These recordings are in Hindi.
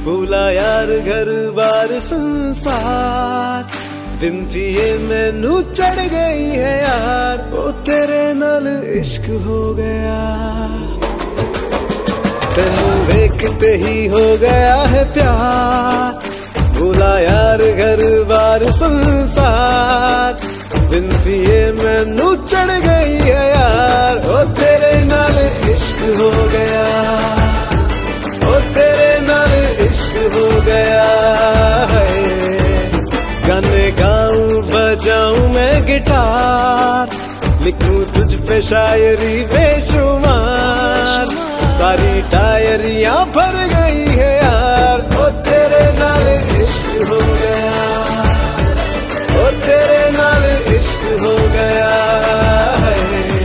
भूला यार घर बार संसार, बिन पिए मैनू चढ़ गई है यार, ओ तेरे नाल इश्क हो गया। तेनू वेखते ही हो गया है प्यार, भूला यार घर बार संसार, बिन पिए मैनू चढ़ गई है यार, ओ तेरे नाल इश्क हो गया, ओ तेरे नाल इश्क हो गया है। गाने गाऊं बजाऊं मैं गिटार, लिखूं तुझ पे शायरी बेशुमार, सारी डायरियां भर गई है यार, ओ तेरे नाल इश्क हो गया, ओ तेरे नाल इश्क हो गया है।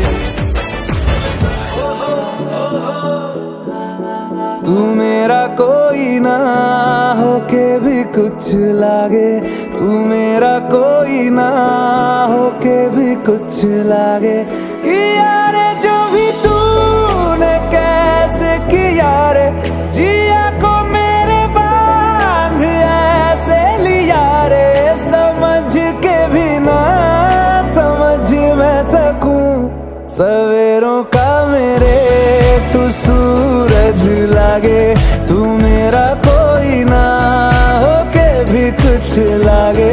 तू मेरा कोई ना होके भी कुछ लागे, तू मेरा कोई ना होके भी कुछ लागे, कि यारे जो भी तूने कैसे किया रे, जिया को मेरे बांध ऐसे लिया रे, समझ के भी ना समझ मैं सकूं, सवेरों का मेरे तू सूरज लागे, तू मेरा कोई ना होके भी कुछ लागे।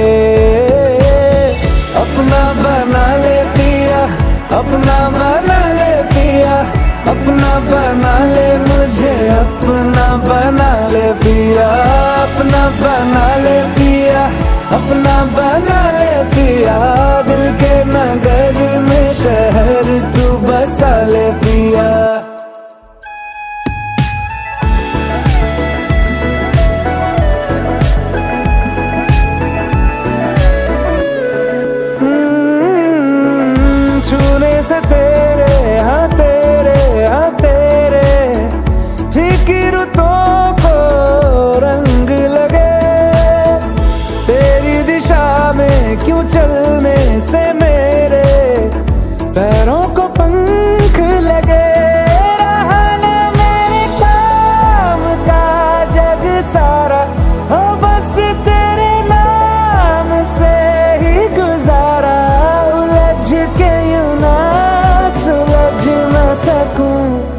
अपना बना ले पिया, अपना बना ले पिया, अपना बना ले मुझे, अपना बना ले पिया, अपना बना ले पिया, अपना बना ले पिया, दिल के नगर में शहर तू बसा ले पिया। छूने से तेरे हाँ तेरे हाँ तेरे फीकी रुतों को रंग लगे, तेरी दिशा में क्यों चलने से मेरे पैरों को पंख लगे, रहा ना मेरे काम का जग सारा, हो बस तेरे नाम से ही गुजारा, उलझ के यूं ना सुलझ न सकूं,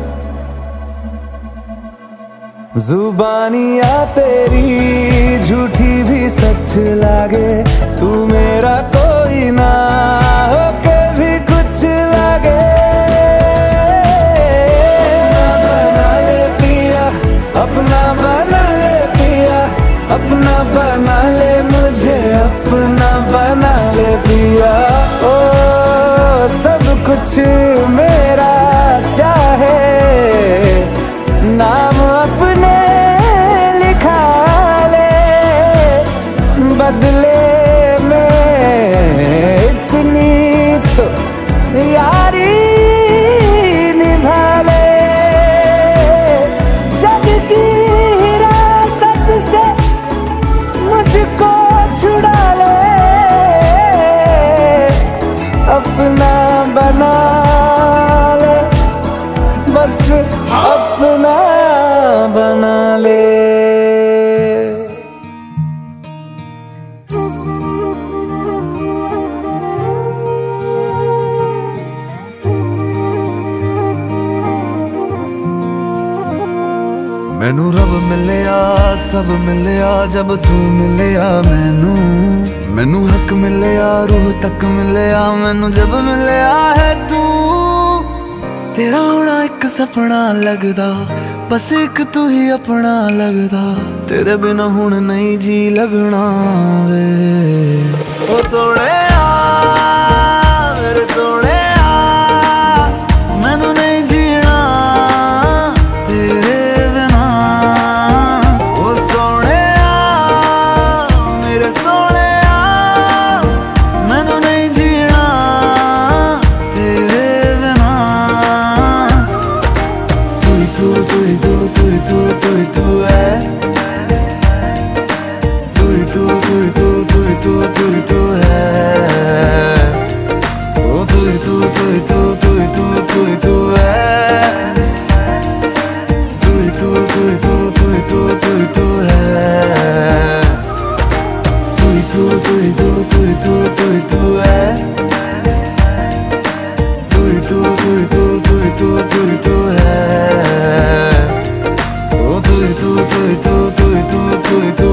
जुबानियाँ तेरी झूठी भी सच लागे, तू मेरा कोई ना होके भी कुछ लागे। अपना बना ले पिया, अपना बना ले पिया, अपना बना ले मुझे, अपना बना ले पिया, ओ सब कुछ मेरा चाहे, नाम अपने लिखा ले, बदले में इतनी तो यारी निभा ले, जग की हिरासत से मुझको छुड़ा ले, अपना बना ले, बस अपना बना ले। मैनू रब मिलिया सब मिलिया, जब तू मिलिया मैनू, मैनू हक मिलिया रूह तक मिलिया, मैनू जब मिलिया है तू, तेरा होना एक सपना लगदा, बस एक तू ही अपना लगदा, तेरे बिना हुण नहीं जी लगना वे, ओ सोने मेरे सोने मैनू नहीं जीना तेरे बिना, ओ सोने मेरे सोने मैनू नहीं जीना तेरे बिना, तू ही तू तू ही तू तू ही तू तू ही तू है, तू ही तू तू ही तू तू ही तू तू ही तू है। तू तू तू